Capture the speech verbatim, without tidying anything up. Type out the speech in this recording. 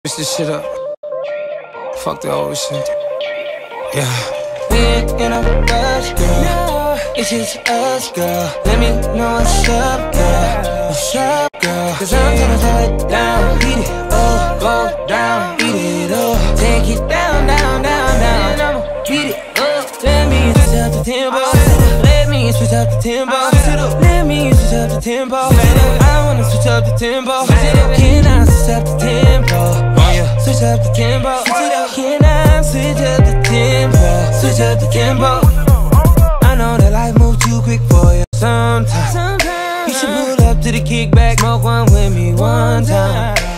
Switch this shit up. Fuck the old shit. Yeah. We ain't in a rush, girl. It's just us, girl. Let me know what's up, girl. What's up, girl? Cause I'm gonna throw it down. Beat it up, go down. Beat it up, take it down, down, down, down. And I'ma beat it up. Let me switch up the tempo. Let me switch up the tempo. Let me switch up the tempo. I wanna switch up the tempo. Can I switch up the tempo? Switch up the tempo. Can I switch up the tempo? Switch up the tempo. I know that life moves too quick for you sometimes. You should pull up to the kickback, smoke one with me one time.